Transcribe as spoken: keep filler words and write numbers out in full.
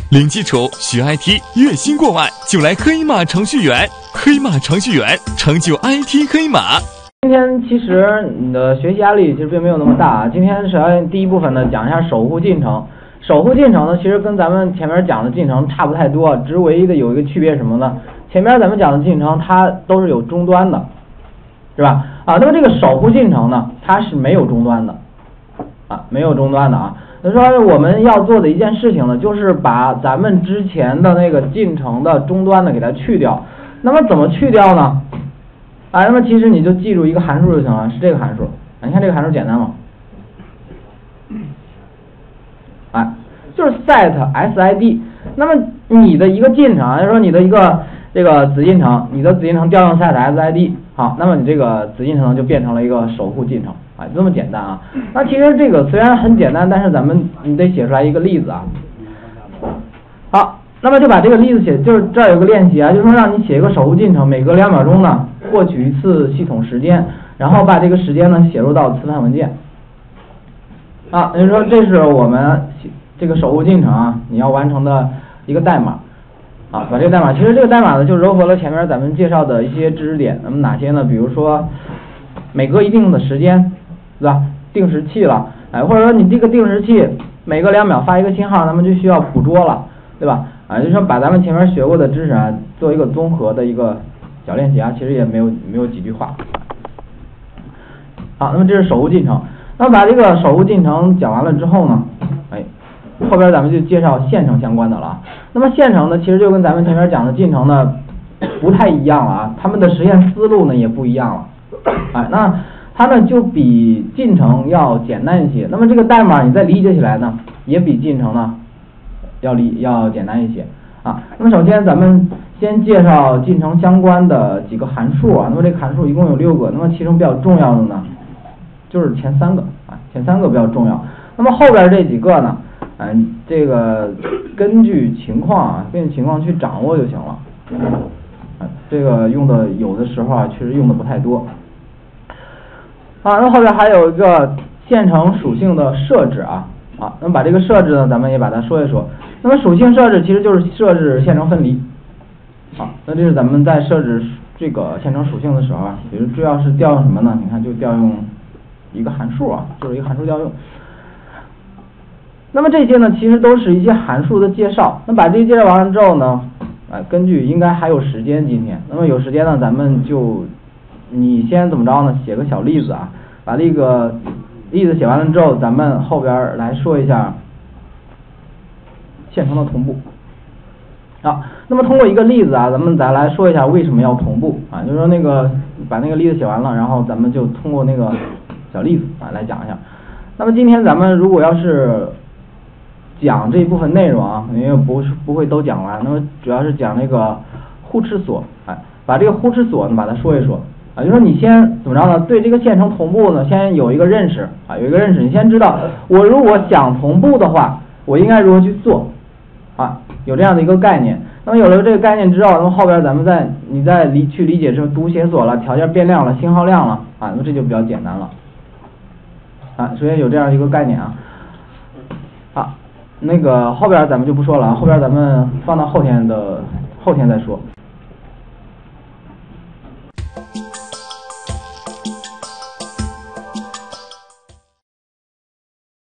零基础学 I T， 月薪过万就来黑马程序员。黑马程序员，成就 I T 黑马。 今天其实你的学习压力其实并没有那么大啊。今天首先第一部分呢，讲一下守护进程。守护进程呢，其实跟咱们前面讲的进程差不太多，只是唯一的有一个区别是什么呢？前面咱们讲的进程它都是有终端的，是吧？啊，那么这个守护进程呢，它是没有终端的，啊，没有终端的啊。所以说我们要做的一件事情呢，就是把咱们之前的那个进程的终端呢给它去掉。那么怎么去掉呢？啊，那么其实你就记住一个函数就行了，是这个函数。啊，你看这个函数简单吗？啊，就是 set sid。那么你的一个进程，就是说你的一个这个子进程，你的子进程调用 set sid， 好，那么你这个子进程就变成了一个守护进程。啊，这么简单啊。那其实这个虽然很简单，但是咱们你得写出来一个例子啊。好，那么就把这个例子写，就是这儿有个练习啊，就是说让你写一个守护进程，每隔两秒钟呢获取一次系统时间，然后把这个时间呢写入到磁盘文件。啊，也就是说这是我们这个守护进程啊，你要完成的一个代码。啊，把这个代码，其实这个代码呢就糅合了前面咱们介绍的一些知识点。那么哪些呢？比如说每隔一定的时间，对吧？定时器了，哎，或者说你这个定时器每隔两秒发一个信号，那么就需要捕捉了，对吧？啊，就是说把咱们前面学过的知识啊，做一个综合的一个小练习啊，其实也没有没有几句话。好，那么这是守护进程。那么把这个守护进程讲完了之后呢，哎，后边咱们就介绍线程相关的了。那么线程呢，其实就跟咱们前面讲的进程呢不太一样了啊，他们的实现思路呢也不一样了。哎，那它呢就比进程要简单一些。那么这个代码你再理解起来呢，也比进程呢要理要简单一些啊。那么首先咱们先介绍进程相关的几个函数啊。那么这个函数一共有六个，那么其中比较重要的呢，就是前三个啊，前三个比较重要。那么后边这几个呢，嗯，这个根据情况啊，根据情况去掌握就行了。啊，这个用的有的时候啊，确实用的不太多。啊，那后边还有一个线程属性的设置啊，啊，那么把这个设置呢，咱们也把它说一说。那么属性设置其实就是设置线程分离。啊，那这是咱们在设置这个线程属性的时候啊，比如主要是调用什么呢？你看就调用一个函数啊，就是一个函数调用。那么这些呢，其实都是一些函数的介绍。那把这些介绍完了之后呢，啊，根据应该还有时间今天，那么有时间呢，咱们就你先怎么着呢？写个小例子啊，把这个例子写完了之后，咱们后边来说一下线程的同步。好，那么通过一个例子啊，咱们再来说一下为什么要同步啊，就是说那个把那个例子写完了，然后咱们就通过那个小例子啊来讲一下。那么今天咱们如果要是讲这一部分内容啊，因为不是不会都讲完，那么主要是讲那个互斥锁，哎，把这个互斥锁呢把它说一说啊，就是说你先怎么着呢？对这个线程同步呢，先有一个认识啊，有一个认识，你先知道我如果想同步的话，我应该如何去做啊，有这样的一个概念。那么有了这个概念之后，那么后边咱们再你再理去理解这种读写锁了、条件变量了、信号量了啊，那么这就比较简单了啊。首先有这样一个概念啊，好，那个后边咱们就不说了，后边咱们放到后天的后天再说。